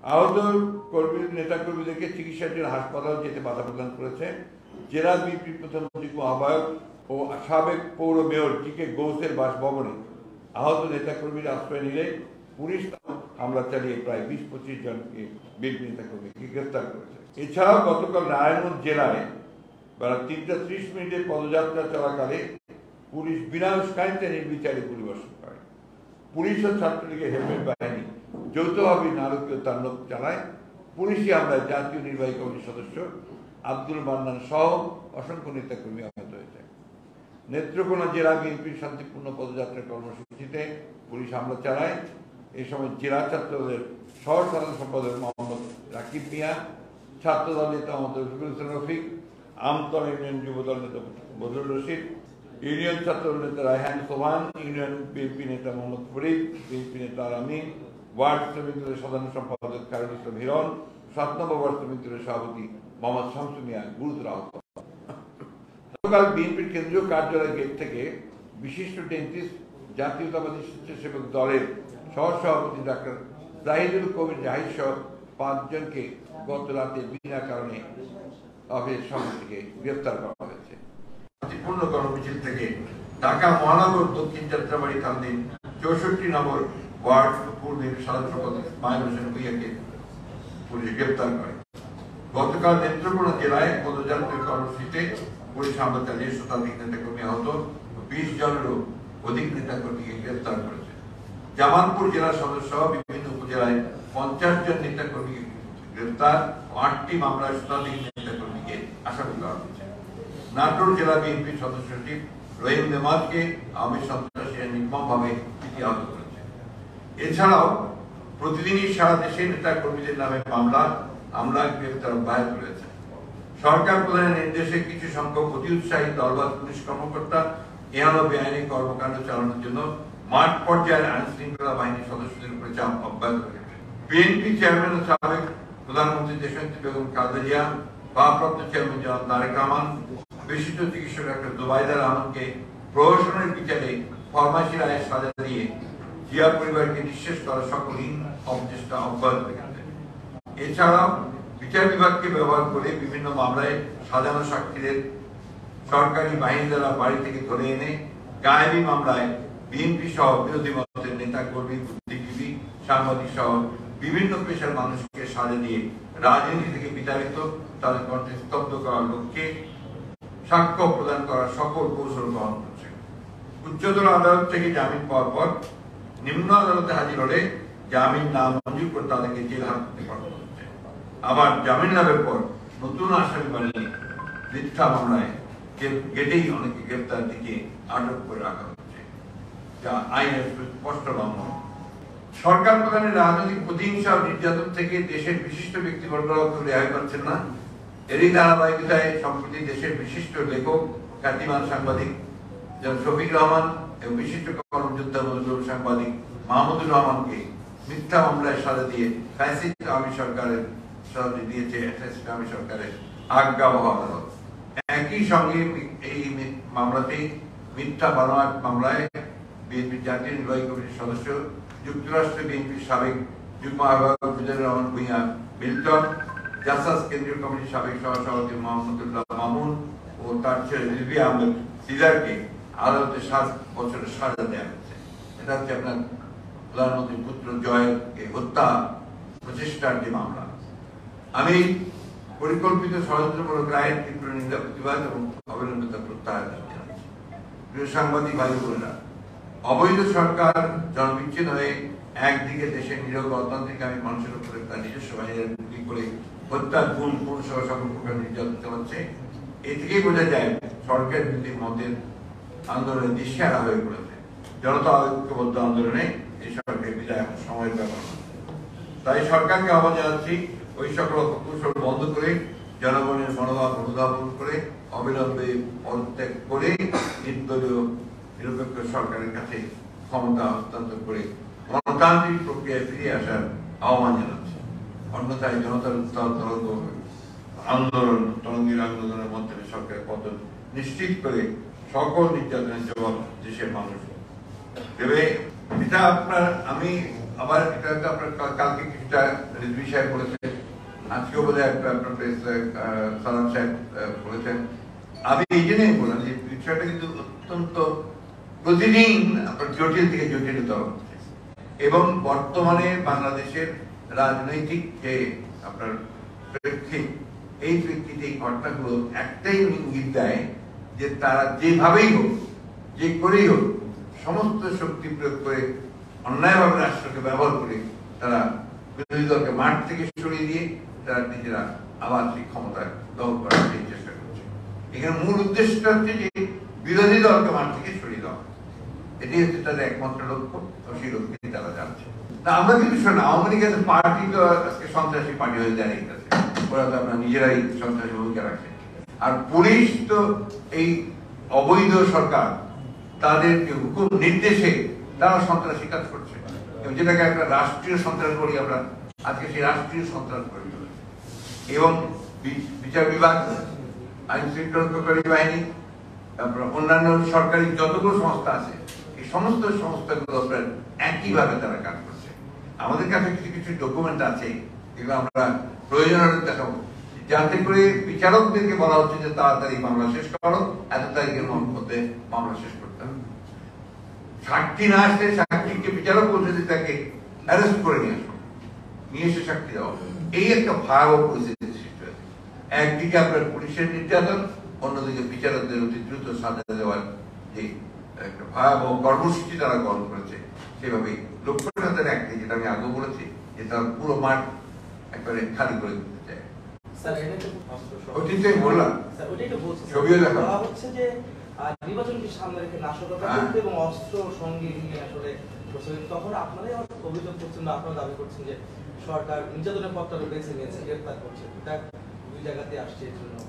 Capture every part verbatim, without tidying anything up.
আহত কর্মী নেতা কর্মীদেরকে চিকিৎসার জন্য হাসপাতাল যেতে বাধা প্রদান করেছে। জেলা বিএনপি প্রধান যুগ্ম আহ্বায়ক ও সাবেক পৌর মেয়র টি কে গৌসের বাসভবনে আহত নেতা কর্মীরা আশ্রয় নিলে পুলিশ হামলা চালিয়ে প্রায় বিশ পঁচিশ জনকে বিএনপি নেতা কর্মীকে গ্রেফতার করেছে। এছাড়াও গতকাল নারায়ণগঞ্জ জেলায় বেলা তিনটা ত্রিশ মিনিটে পদযাত্রা চলাকালে পুলিশ বিনা উস্কানিতে নির্বিচারে পরিদর্শন করে। পুলিশ ও ছাত্রলীগের হেলমেট বাহিনী যৌথভাবে নারকীয় তাণ্ডব চালায়। পুলিশি হামলায় জাতীয় নির্বাহী কমিটির সদস্য আব্দুল মান্নান সহ অসংখ্য নেতাকর্মী আহত হয়েছে। নেত্রকোনা জেলা বিএনপির শান্তিপূর্ণ পদযাত্রা কর্মসূচিতে পুলিশ হামলা চালায়। এই সময় জেলা ছাত্রদলের সহ সাধারণ সম্পাদক মোহাম্মদ রাকিব মিয়া, ছাত্রদল নেতা মোহাম্মদ রফিকুল হোসেন রফিক, আমতলা ইউনিয়ন যুবদল নেতা বদরুল রশিদ, ইউনিয়ন ছাত্রদল নেতা রায়হান সোহান, ইউনিয়ন বিএনপি নেতা মোহাম্মদ ফরিদ, বিএনপি নেতা আলামিন, ওয়ার্ড শ্রমিক দলের সাধারণ সম্পাদক খায়রুল ইসলাম হিরণ, সাত নম্বর ওয়ার্ড শ্রমিক দলের সভাপতি মোহাম্মদ শামসু মিয়া গুরুতর আহত। গতকাল বিএনপির কেন্দ্রীয় কার্যালয় গেট থেকে বিশিষ্ট ডেন্টিস্ট, জাতীয়তাবাদী স্বেচ্ছাসেবক দলের সহ সভাপতি ডাক্তার জাহিদুল কবির জাহিদ সহ পাঁচজনকে গত রাতে বিনা কারণে অফিস সামনে থেকে গ্রেফতার করা হয়েছে। শান্তিপূর্ণ কর্মসূচি থেকে ঢাকা মহানগর দক্ষিণ যাত্রাবাড়ি থানাধীন চৌষট্টি নম্বর ওয়ার্ড পূর্বের সাধারণ সম্পাদক ইসমাইল হোসেন ভুইয়াকে পুলিশ গ্রেফতার করে। গতকাল নেত্রকোনা জেলায় পদযাত্রার কর্মসূচিতে পুলিশ হামলা চালিয়ে শতাধিক নেতাকর্মী আহত, বিশ জনেরও অধিক নেতাকর্মীকে গ্রেফতার করেছে। জামালপুর জেলার সদস্য বিভিন্ন উপজেলায় পঞ্চাশ জন নেতাকর্মীকে গ্রেফতার ও আটটি মামলায় শতাধিক নেতাকর্মীকে আসামি করা হয়েছে। নাটোর জেলা বিএনপির সদস্য সচিব রহিম নেমাজকে আওয়ামী সন্ত্রাসীরা নির্মমভাবে আহত করেছে। এছাড়াও প্রতিদিনই সারা দেশে নেতা কর্মীদের নামে মামলা হামলা গ্রেফতার অব্যাহত রয়েছে। সরকার প্রধানের নির্দেশে কিছু সংখ্যক অতি উৎসাহী দলবাজ পুলিশ কর্মকর্তা এহেন বেআইনি কর্মকাণ্ড চালানোর জন্য মাঠ পর্যায়ের আইন শৃঙ্খলা বাহিনীর সদস্যদের উপরে চাপ অব্যাহত রেখেছে। বিএনপি চেয়ারম্যান ও সাবেক প্রধানমন্ত্রী দেশনেত্রী বেগম খালেদা জিয়া, ভারপ্রাপ্ত চেয়ারম্যান জনাব তারেক রহমান, বিশিষ্ট চিকিৎসক ডাক্তার জুবাইদা রহমানকে প্রহসনের বিচারে ফরমাশি রায়ের সাজা দিয়ে জিয়া পরিবারকে নিঃশেষ করার সকলহীন অপচেষ্টা অব্যাহত রেখেছে। এছাড়াও বিচার বিভাগকে ব্যবহার করে বিভিন্ন মামলায় সাজানো সাক্ষীদের সরকারি বাহিনী দ্বারা বাড়ি থেকে ধরে এনে গায়েবী মামলায় বিএনপি সহ বিরোধী মতের নেতা কর্মী, বুদ্ধিজীবী, সাংবাদিক সহ বিভিন্ন পেশার মানুষকে সাজা দিয়ে রাজনীতি থেকে বিতাড়িত, তাদের কণ্ঠে স্তব্ধ করার লক্ষ্যে সাক্ষ্য প্রদান করার সকল কৌশল গ্রহণ করছে। উচ্চতর আদালত থেকে জামিন পাওয়ার পর নিম্ন আদালতে হাজির হলে জামিন না মঞ্জুর করে তাদেরকে জেল হাজতে পাঠানো হচ্ছে। আবার জামিন লাভের পর নতুন আসামি বানিয়ে মিথ্যা মামলায় গেটেই অনেকে গ্রেফতার দিকে আটক করে রাখা হচ্ছে, যা আইনের স্পষ্ট লঙ্ঘন। সরকার প্রধানের রাজনৈতিক প্রতিহিংসা ও নির্যাতন থেকে দেশের বিশিষ্ট ব্যক্তিবর্গরাও কেউ রেহাই পাচ্ছেন না। এরই ধারাবাহিকতায় সম্প্রতি দেশের বিশিষ্ট লেখক, খ্যাতিমান সাংবাদিক শফিক রহমান এবং বিশিষ্ট কর্মযোদ্ধা মজলুম সাংবাদিক মাহমুদুর রহমানকে মিথ্যা মামলায় সাজা দিয়ে ফ্যাসিস্ট আওয়ামী সরকারের সাজা দিয়েছে ফ্যাসিস্ট আওয়ামী সরকারের আজ্ঞাবহ আদালত। একই সঙ্গে এই মামলাতেই মিথ্যা বানোয়াট মামলায় বিএনপির জাতীয় নির্বাহী কমিটির সদস্য, যুক্তরাষ্ট্র বিএনপির সাবেক যুগ্ম আহ্বায়ক মিজানুর রহমান ভূঁইয়া মিল্টন, জাসাস কেন্দ্রীয় কমিটির সাবেক সহসভাপতি মোহাম্মদুল্লাহ মামুন ও তার ছেলে রিজভী আহমেদ সিজারকে আদালতে সাত বছরের সাজা দেওয়া হয়েছে। এটা হচ্ছে আপনার প্রধানমন্ত্রীর পুত্র জয়েরকে হত্যা প্রচেষ্টার যে মামলা। আমি পরিকল্পিত ষড়যন্ত্রমূলক রায়ের তীব্র নিন্দা, প্রতিবাদ এবং অবিলম্বিত প্রত্যাহার জানাচ্ছি। প্রিয় সাংবাদিক ভাই বোনেরা, অবৈধ সরকার জনবিচ্ছিন্ন হয়ে একদিকে দেশের নিরব গণতান্ত্রিক মানুষের উপরে তার নিজস্ব বাহিনীর গুলি করে হত্যার গুণ গুণ সহ সকল প্রকার নির্যাতন চালাচ্ছে, এ থেকেই বোঝা যায় সরকারের বিরোধী মতের আন্দোলনে দিশেহারা হয়ে পড়েছে। জনতা ঐক্যবদ্ধ আন্দোলনে এই সরকারের বিদায় এখন সময়ের ব্যাপার। তাই সরকারকে আহ্বান জানাচ্ছি, ওই সকল কৌশল বন্ধ করে জনগণের মনোভাব অনুধাবন করে অবিলম্বে পদত্যাগ করে নির্দলীয় নিরপেক্ষ সরকারের কাছে ক্ষমতা হস্তান্তর করে গণতান্ত্রিক প্রক্রিয়ায় ফিরে আসার আহ্বান জানাচ্ছে। অন্যথায় জনতার উত্তাল তরঙ্গ আন্দোলন তরঙ্গের আন্দোলনের মাধ্যমে সরকারের পতন নিশ্চিত করে সকল নির্যাতনের জবাব দেশের মানুষ দেবে। এটা আপনার আমি আবার এটা তো আপনার কালকে কিছুটা রিজভি সাহেব বলেছেন, আজকেও বোধ হয় আপনার প্রেস সালাম সাহেব বলেছেন। আমি এই জন্যই বললাম যে বিষয়টা কিন্তু অত্যন্ত প্রতিদিন আপনার জটিল থেকে জটিলতর হচ্ছে, এবং বর্তমানে বাংলাদেশের রাজনৈতিক যে আপনার প্রেক্ষিত, এই প্রেক্ষিতে এই ঘটনাগুলো একটাই ইঙ্গিত দেয় যে তারা যেভাবেই হোক, যে করেই হোক, সমস্ত শক্তি প্রয়োগ করে অন্যায়ভাবে রাষ্ট্রকে ব্যবহার করে তারা বিরোধী দলকে মাঠ থেকে সরিয়ে দিয়ে তারা নিজেরা আবার সেই ক্ষমতায় দখল করার চেষ্টা করছে। এখানে মূল উদ্দেশ্যটা হচ্ছে যে বিরোধী দলকে মাঠ থেকে সরিয়ে দেওয়া, এটি হচ্ছে তাদের একমাত্র লক্ষ্য, এবং সেই লক্ষ্যে তারা যাচ্ছে। না, আমরা কিন্তু শোনা আওয়ামী লীগের পার্টি তো আজকে সন্ত্রাসী পার্টি হয়ে যায়, ওরা তো আপনার নিজেরাই সন্ত্রাসী ভূমিকা রাখে। আর পুলিশ তো এই অবৈধ সরকার তাদের হুকুম নির্দেশে তারা সন্ত্রাসী কাজ করছে, যেটাকে একটা রাষ্ট্রীয় সন্ত্রাস বলি আমরা, আজকে সেই রাষ্ট্রীয় সন্ত্রাস করে চলেছে। এবং বিচার বিভাগ, আইন শৃঙ্খলা বাহিনী, তারপর অন্যান্য সরকারি যতগুলো সংস্থা আছে, এই সমস্ত সংস্থাগুলো আপনার একইভাবে তারা কাজ করছে। আমাদের কাছে কিছু কিছু ডকুমেন্ট আছে, এগুলো আমরা প্রয়োজন হলে দেখাবো, যাতে করে বিচারকদেরকে বলা হচ্ছে যে তাড়াতাড়ি মামলা শেষ করো, এত তারিখের মধ্যে মামলা শেষ করতে হবে। সাক্ষী না আসলে সাক্ষীকে বিচারক বলছে যে তাকে অ্যারেস্ট করে নিয়ে আসো, নিয়ে এসে সাক্ষী দেওয়া। এই একটা ভয়াবহ পরিস্থিতি সৃষ্টি হয়েছে। একদিকে আপনার পুলিশের নির্যাতন, অন্যদিকে বিচারকদের অতি দ্রুত সাজা দেওয়ার যে একটা ভয়াবহ কর্মসূচি তারা গ্রহণ করেছে, সেভাবেই লক্ষ্যটা তাদের একটাই, যেটা আমি আগেও বলেছি, যে তারা পুরো মাঠ একবারে খালি করে দিতে চায়। ওইটাই বললাম, ছবিও দেখা হচ্ছে যে নির্বাচনকে সামনে রেখে নাশকতা করতে এবং অস্ত্র সঙ্গে নিয়ে আসলে তখন আপনারাই অভিযোগ করছেন বা আপনারা দাবি করছেন যে সরকার নির্যাতনের পথটা বেছে নিয়েছে, গ্রেফতার করছে, এটা দুই জায়গাতে আসছে। এর জন্য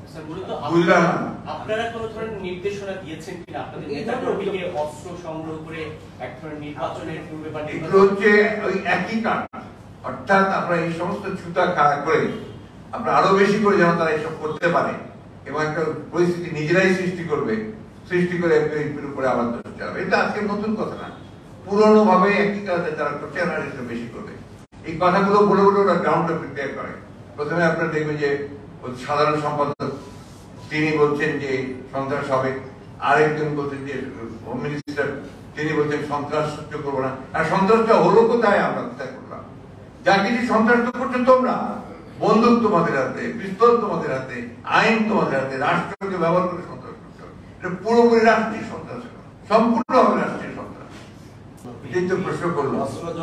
আপনারা কোনো ধরনের নির্দেশনা দিয়েছেন কিনা আপনাদের নেতাকর্মীকে অস্ত্র সংগ্রহ করে এক ধরনের নির্বাচনের পূর্বে বা এগুলো হচ্ছে ওই একই কাজ, অর্থাৎ আমরা এই সমস্ত ছুতা খাড়া করে আমরা আরো বেশি করে যেন তারা এসব করতে পারে এবং একটা পরিস্থিতি নিজেরাই সৃষ্টি করবে, সৃষ্টি করে এর উপরে আবার দোষ চালাবে। এটা আজকে নতুন কথা না, পুরনো ভাবে একই কাজে তারা করছে, আর একটু বেশি করবে। এই কথাগুলো বলে বলে ওরা গ্রাউন্ডে প্রিপেয়ার করে। প্রথমে আপনারা দেখবেন যে সাধারণ সম্পাদক তিনি বলছেন যে সন্ত্রাস হবে, আরেকজন বলছেন যে হোম মিনিস্টার তিনি বলছেন সন্ত্রাস সহ্য করবো না। আর সন্ত্রাসটা হলো কোথায়? আমরা কোথায় করলাম? যা কিছু সন্ত্রাস করছো তোমরা, বন্দুক তোমাদের হাতে, পিস্তল তোমাদের হাতে, আইন তোমাদের হাতে, রাষ্ট্রকে ব্যবহার করে সন্ত্রাস করতে হবে। এটা পুরোপুরি রাষ্ট্রীয় সন্ত্রাস, সম্পূর্ণভাবে রাষ্ট্রীয় সন্ত্রাস। এটাই তো প্রশ্ন করলো,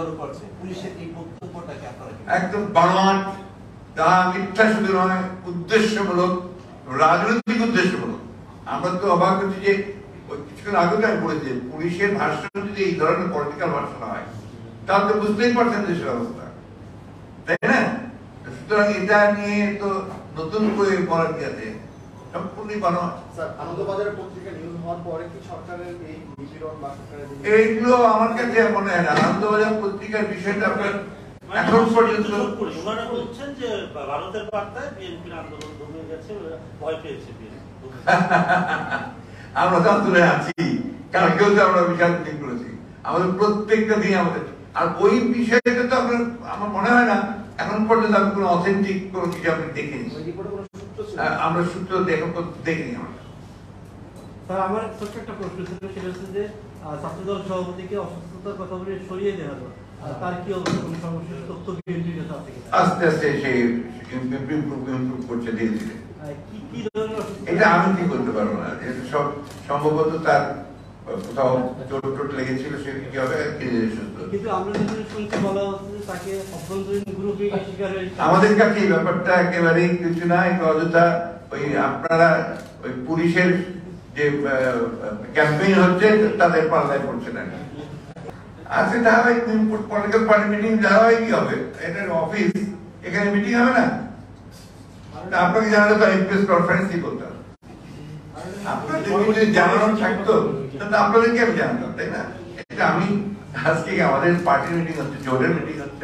একদম বানোয়াট, তা মিথ্যা শুধু নয়, উদ্দেশ্যমূলক, রাজনৈতিক উদ্দেশ্যমূলক। আমরা তো অবাক হচ্ছি যে কিছুক্ষণ আগে আমি বলেছি পুলিশের ভাষ্য যদি এই ধরনের পলিটিক্যাল ভাষ্য হয় তাহলে তো বুঝতেই পারছেন দেশের অবস্থা, তাই না? সুতরাং এটা নিয়ে তো নতুন করে বলার কি আছে, সম্পূর্ণই বানোয়াট। আনন্দবাজারের পত্রিকা নিউজ হওয়ার পরে কি সরকারের এই নিপীড়ন বা এইগুলো আমার কাছে মনে হয় না। আনন্দবাজার পত্রিকার বিষয়টা আপনার এখন পর্যন্ত ওনারা বলছেন যে ভারতের বার্তায় বিএনপির আন্দোলন দমে গেছে, ভয় পেয়েছে বিএনপি। আমরা তো আন্দোলনে আছি, কালকেও তো আমরা বিশাল মিটিং করেছি, আমাদের প্রত্যেকটা দিন আমাদের। আর ওই বিষয়টা তো আপনার আমার মনে হয় না এখন পর্যন্ত আমি কোনো অথেন্টিক কোনো কিছু আপনি দেখিনি, আমরা সূত্র দেখো দেখিনি। আমরা স্যার আমার ছোট্ট একটা প্রশ্ন ছিল, সেটা হচ্ছে যে ছাত্রদল সভাপতিকে অসুস্থতার কথা বলে সরিয়ে দেওয়া হলো, তার কি অবস্থা, কোনো সমস্যা তথ্য বিএনপির কাছে আছে কিনা? আস্তে আস্তে সেই ইমপ্রুভ করছে ধীরে ধীরে। কি কি ধরনের? এটা আমি কি করতে পারবো না, এটা সব সম্ভবত তার কোথাও চোট টোট লেগেছিল, সে কি হবে সুস্থ। কিন্তু আমরা যদি শুনতে বলা হচ্ছে তাকে অভ্যন্তরীণ গ্রুপে শিকার হয়েছে। আমাদের কাছে এই ব্যাপারটা একেবারেই কিছু না, একটু অযথা ওই আপনারা ওই পুলিশের যে ক্যাম্পেইন হচ্ছে তাদের পাল্লায় পড়ছে না। আজকে ধারাবাহিক পলিটিক্যাল পার্টি মিটিং ধারাবাহিক কি হবে, এটার অফিস, এখানে মিটিং হবে না? আপনাকে জানালে তো প্রেস কনফারেন্স কি করতে হবে, আপনাদের যদি জানানো থাকতো তাহলে আপনাদেরকে আমি জানতাম, তাই না? এটা আমি আজকে আমাদের পার্টির মিটিং হচ্ছে, জোরের মিটিং হচ্ছে,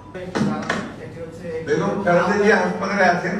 বেগম খালেদা জিয়া হাসপাতালে আছেন।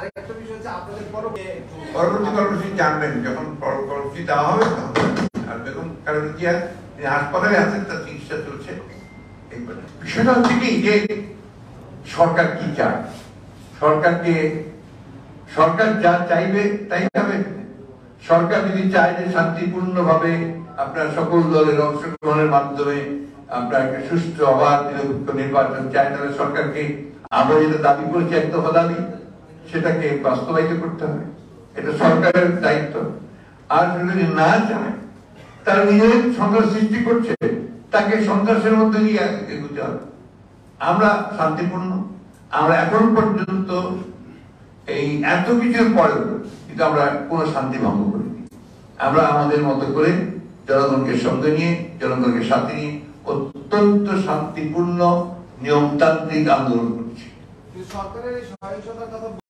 পরবর্তী কর্মসূচি জানবেন যখন কর্মসূচি দেওয়া হবে। আর বেগম খালেদা জিয়া হাসপাতালে আছেন, তার চিকিৎসা চলছে, বিষয়টা হচ্ছে কি যে সরকার কি চায়, সরকারকে সরকার যা চাইবে তাই হবে। সরকার যদি চায় যে শান্তিপূর্ণ ভাবে আপনার সকল দলের অংশগ্রহণের মাধ্যমে আপনার একটা সুষ্ঠু অবাধ নিরপেক্ষ নির্বাচন চায়, তাহলে সরকারকে আমরা যেটা দাবি করেছি এক দফা দাবি সেটাকে বাস্তবায়িত করতে হবে, এটা সরকারের দায়িত্ব। আর যদি না চায়, তার নিজের সন্ত্রাস সৃষ্টি করছে, তাকে সন্ত্রাসের মধ্যে নিয়ে এগোতে হবে। আমরা শান্তিপূর্ণ, আমরা এখন পর্যন্ত এই এত কিছুর পরেও কিন্তু আমরা কোনো শান্তি ভঙ্গ করিনি। আমরা আমাদের মতো করে জনগণকে সঙ্গে নিয়ে, জনগণকে সাথে নিয়ে অত্যন্ত শান্তিপূর্ণ নিয়মতান্ত্রিক আন্দোলন করছি। সরকারের এই সহিংসতার কথা